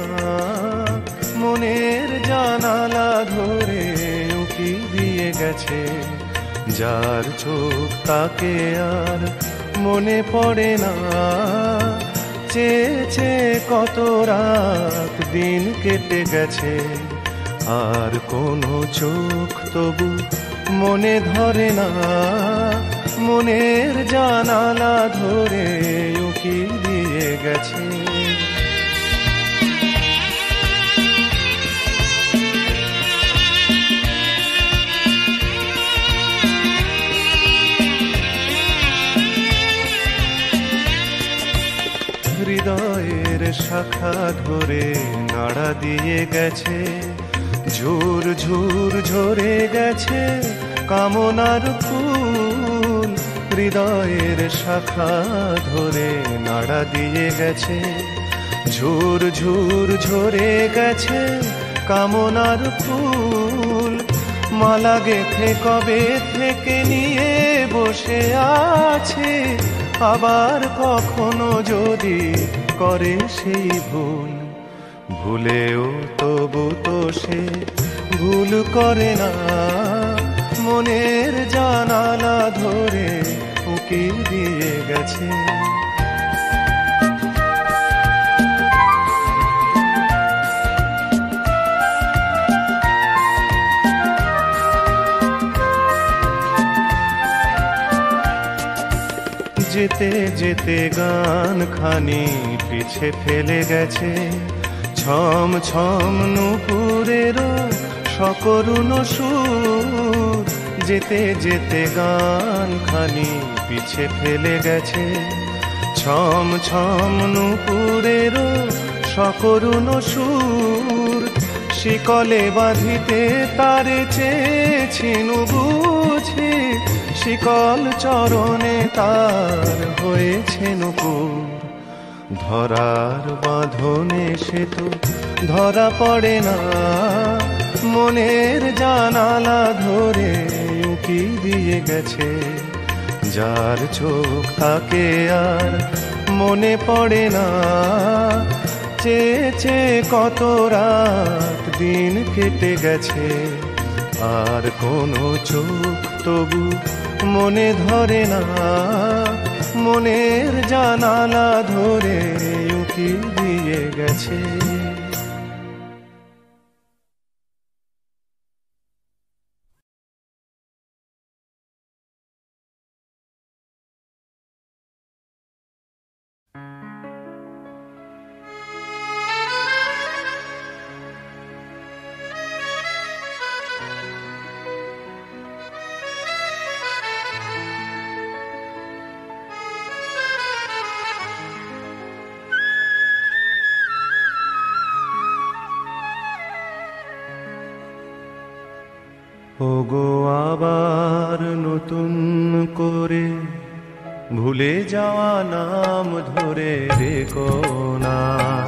মনের জানালা ধরে উঁকি দিয়ে গেছে, যার চোখ তাকে আর মনে পড়ে না। চেয়েছে কত রাত দিন কেটে গেছে, আর কোনো চোখ তবু মনে ধরে না। মনের জানালা ধরে উঁকি দিয়ে গেছে। হৃদয়ের শাখা ধরে নাড়া দিয়ে গেছে, ঝুর ঝুর ঝরে গেছে কামনার ফুল। হৃদয়ের শাখা ধরে নাড়া দিয়ে গেছে, ঝুর ঝুর ঝরে গেছে কামনার ফুল। মালা গেথে কবে থেকে নিয়ে বসে আছে, আবার কখনো যদি করে সেই ভুল। ভুলেও তবু তো সে ভুল করে না, মনের জানালা ধরে উঁকি দিয়ে গেছে। যেতে যেতে গান খানি পিছে ফেলে গেছে, ছম ছম নুপুরেরও সকরুণ সুর। যেতে যেতে গান খানি পিছে ফেলে গেছে, ছম ছম নুপুরেরও সকরুণ সুর। শিকলে বাঁধিতে তারে চেয়েছিনু বুঝি, শিকল চরণে তার হয়েছে নূপুর। ধরার বাঁধনে সে তো ধরা পড়ে না, মনের জানালা ধরে উঁকি দিয়ে গেছে। যার চোখ তাকে আর মনে পড়ে না, চেয়েছে কত রাত দিন কেটে গেছে, আর কোনো চোখ তবু মনে ধরে না। মনের জানালা ধরে উঁকি দিয়ে গেছে। ওগো আবার নতুন করে ভুলে যাওয়া নাম ধরে রেখো না,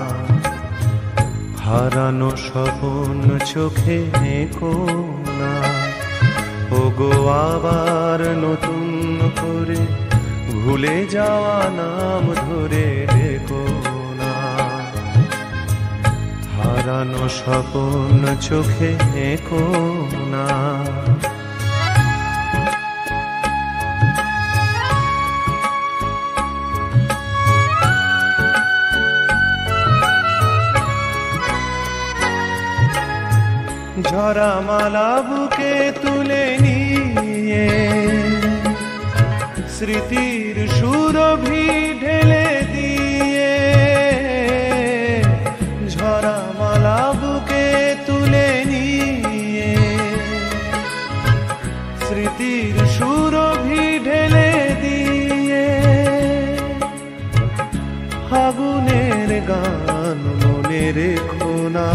হারানো স্বপন চোখে নেকো না। ওগো আবার নতুন করে ভুলে যাওয়া নাম ধরে ডেকো না, হারানো স্বপ্ন চোখে এঁকো না। ঝরা মালা বুকে তুলে নিয়ে স্মৃতির সুরভি ঢেলে দিয়ে, ঝরা মালা বুকে তুলে নিয়ে স্মৃতির সুরভি ঢেলে দিয়ে, ফাগুনের গান মনে রেখো না,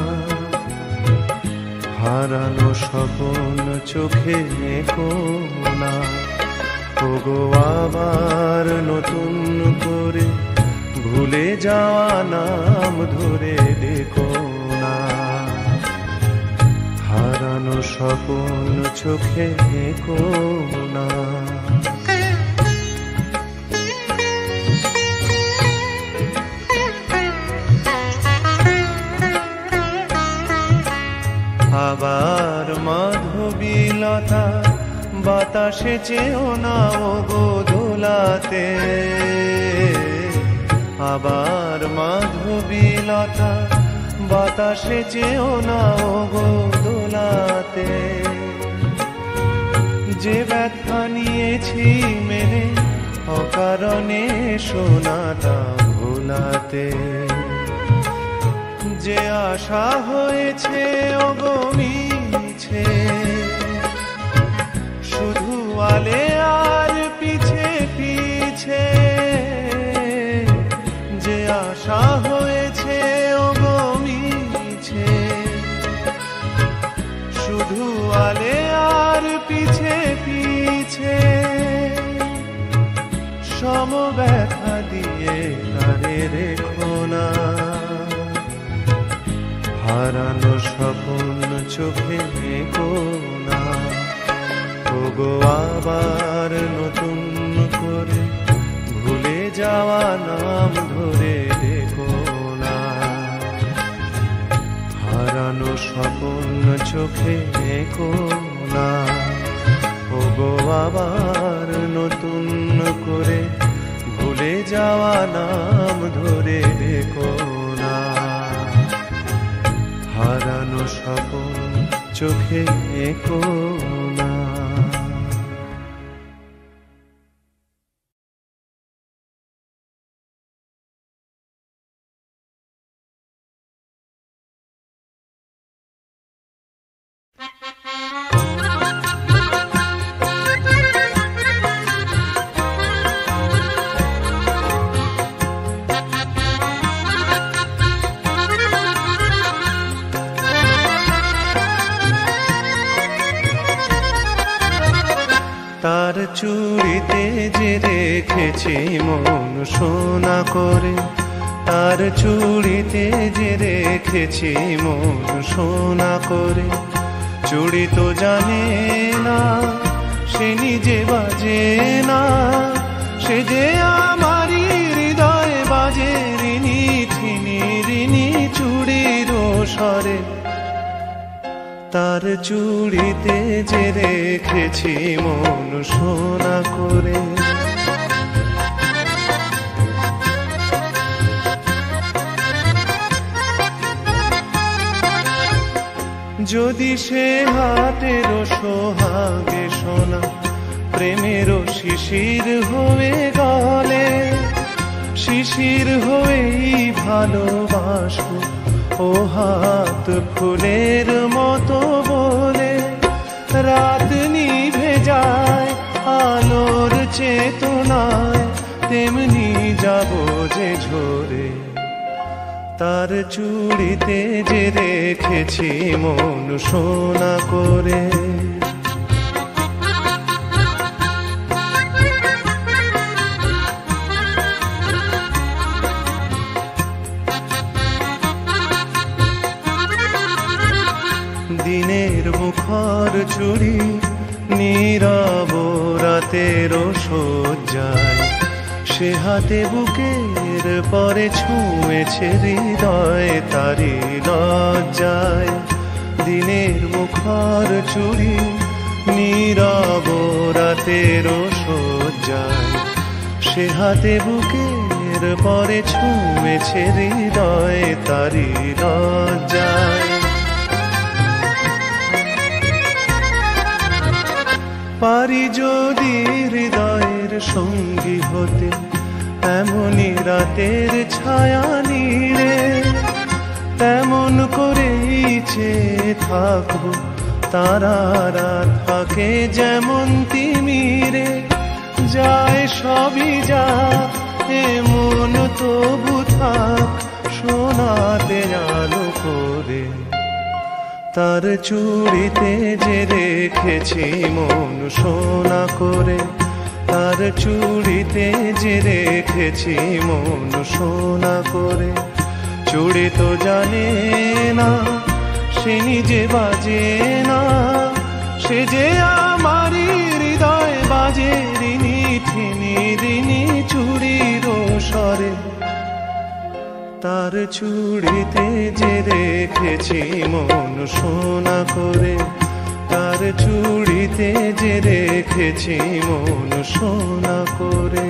হারানো স্বপ্ন চোখে এঁকো না। ওগো আবার নতুন করে ভুলে যাওয়া নাম ধরে ডেকো না, হারানো স্বপ্ন চোখে এঁকো না। আবার মাধবীলতা বাতাসে চেও না ওগো দোলাতে, আবার মাধবীলতা বাতাসে চেও না ওগো দোলাতে। যে ব্যথা নিয়েছি মেনে অকারণে সোনাটা ভোলাতে, যে আশা হয়েছে ওগো মিছে, শুধু আলে আর পিছে পিছে, যে আশা হয়েছে ওগো মিছে, শুধু আলে আর পিছে পিছে, সম ব্যথা দিয়ে তারে রেখো না, হারানো স্বপ্ন চোখে এঁকো না। ওগো আবার নতুন করে ভুলে যাওয়া নাম ধরে ডেকো না, হারানো স্বপ্ন চোখে এঁকো না। ওগো আবার নতুন করে ভুলে যাওয়া নাম ধরে ডেকো না, হারানো স্বপ্ন চোখে এঁকো না। তার চুড়িতে যে রেখেছি মন সোনা করে, তার চুড়িতে যে রেখেছি মন সোনা করে, চুড়ি তো জানে না সে নিজে বাজে না, সে যে আমারই হৃদয় বাজে রিনি ছিনি রিনি চুড়ির স্বরে। তার চুড়িতে যে রেখেছি মন সোনা করে, যদি সে হাতের সোহাগে সোনা প্রেমের শিশির হয়ে গলে, শিশির হয়েই ভালোবাসো ও হাত ফুলের মতো বলে, রাত নিভে যায় আলোর চেতনায় তেমনি যাব যে ঝরে। তার চুড়িতে যে রেখেছি মন সোনা করে, দিনের মুখর চুড়ি নীরব রাত রাতেরও শয্যায়, সে হাতে বুকের পরে ছুঁয়েছে হৃদয় তারি লজ্জায়। দিনের মুখর চুড়ি নীরব রাতেরও শয্যায়, সে হাতে বুকের পরে ছুঁয়েছে হৃদয় তারি লজ্জায়। পারি যদি হৃদয়ের সঙ্গী হতে এমনই রাতের ছায়া নীড়ে, তেমন করেই চেয়ে থাকবো তারারা থাকে যেমন তিমিরে। যায় সবই যা এমন তবু থাক সোনাতে আলো করে, তার চুড়িতে যে রেখেছি মন সোনা করে, তার চুড়িতে যে রেখেছি মন সোনা করে। চুড়ি তো জানে না সে নিজে বাজে না, সে যে আমারই হৃদয় বাজে রিনি ঠিনি রিনি চুড়ির স্বরে। তার চুড়িতে যে রেখেছি মন সোনা করে, তার চুড়িতে যে রেখেছি মন সোনা করে।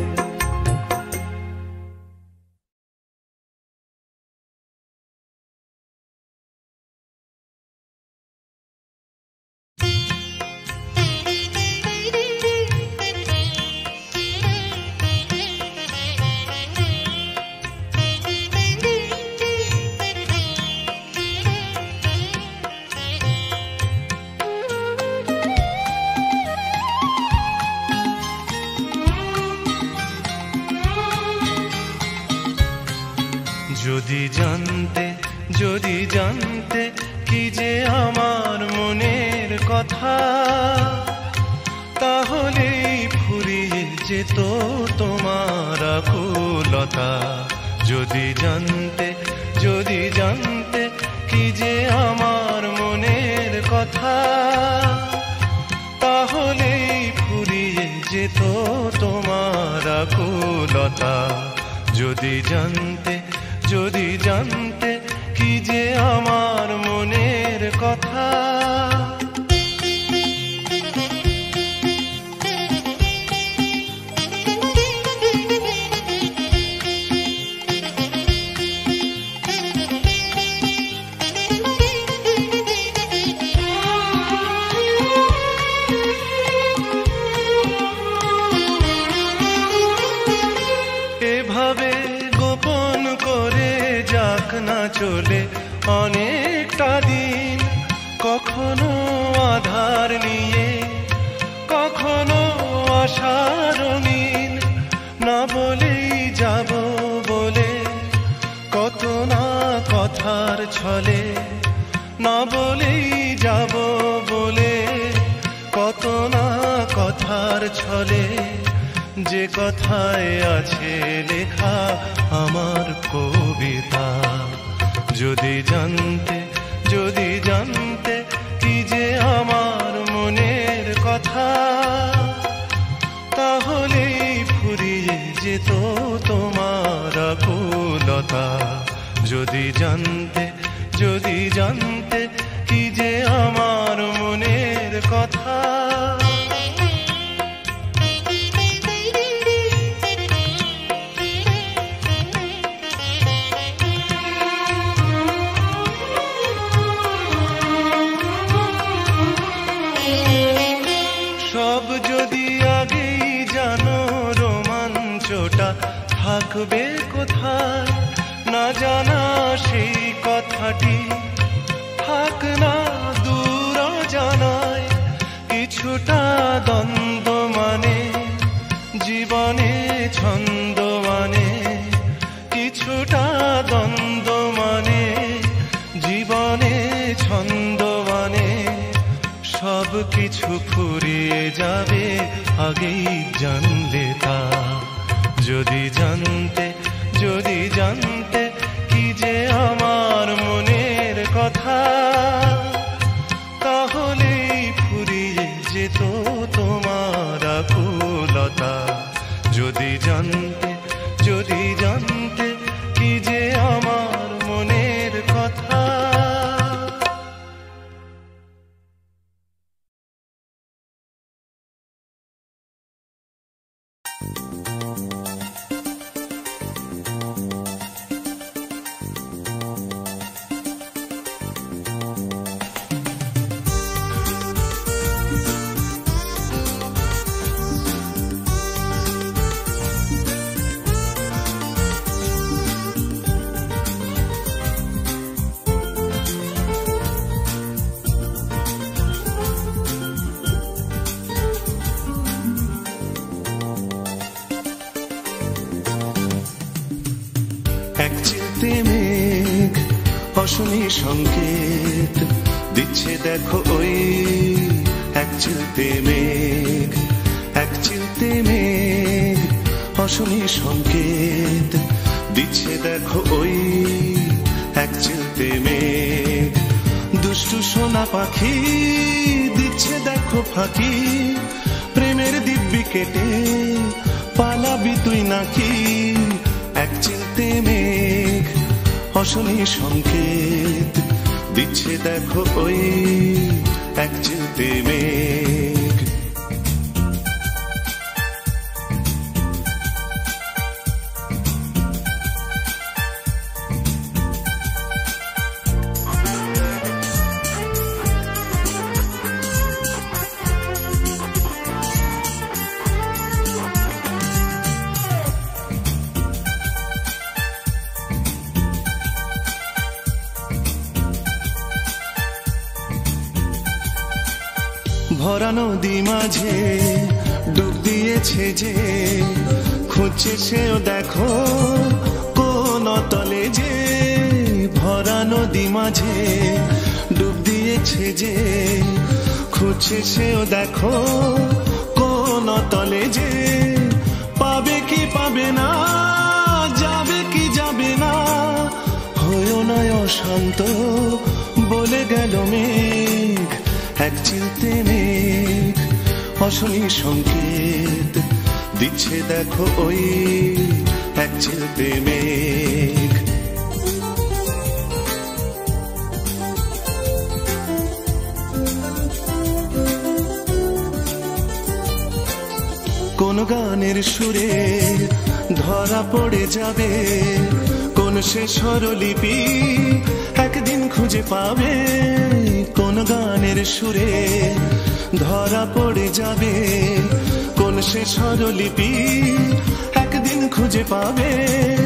যদি জানতে কি যে আমার মনের কথা, তাহলেই ফুরিয়ে যেত তোমার আকুলতা। যদি জানতে কি যে আমার মনের কথা, তাহলেই ফুরিয়ে যেত তোমার আকুলতা। যদি জানতে কি যে আমার মনের কথা। এভাবে গোপন করে যাক না চলে অনেকটা দিন, কখনো আধার নিয়ে কখনো আশার রঙিন। না বলেই যাব বলে কত না কথার ছলে, না বলেই যাব বলে কত না কথার ছলে। যে কথায় আছে লেখা আমার কবিতা। যদি জানতে কি যে আমার মনের কথা, তাহলেই ফুরিয়ে যেত তোমার আকুলতা। যদি জানতে কি যে আমার মনের কথা। সব যদি আগেই জানো রোমাঞ্চটা থাকবে কোথায়, না জানা সেই কথাটি থাক না দূর জানায়। কিছুটা দ্বন্দ্ব মানে জীবনে ছন্দ মানে, কিছুটা দ্বন্দ্ব মানে জীবনে ছন্দ মানে। সব কিছু ফুরিয়ে যাবে আগেই জানলে তা। যদি জানতে কি যে আমার মনের কথা, তাহলেই ফুরিয়ে যেত তোমার এক চিলতে মেঘ অশনি সংকেত দিচ্ছে দেখো ওই এক চিলতে মেঘ, এক চিলতে মেঘ অশনি সংকেত দিচ্ছে দেখো ওই এক চিলতে মেঘ। দুষ্টু সোনা পাখি দিচ্ছে দেখো ফাঁকি, প্রেমের দিব্যি কেটে পালাবি তুই নাকি। এক চিলতে মেঘ অশনি সংকেত দিচ্ছে দেখো ওই এক চিলতে মেঘ। ভরা নদী মাঝে ডুব দিয়েছে যে, খুঁজছে সেও দেখো কোন তলে যে। ভরা নদী মাঝে ডুব দিয়েছে যে, খুঁজছে সেও দেখো কোন তলে যে। পাবে কি পাবে না, যাবে কি যাবে না, হয়েও নয় অশান্ত বলে গেল মেঘ। এক চিলতে মেঘ অশনি সংকেত দিচ্ছে দেখো ওই এক চিলতে মেঘ। কোন গানের সুরে ধরা পড়ে যাবে কোন সে স্বরলিপি একদিন খুঁজে পাবে। কোন গানের সুরে ধরা পড়ে যাবে কোন সে স্বরলিপি একদিন খুঁজে পাবে।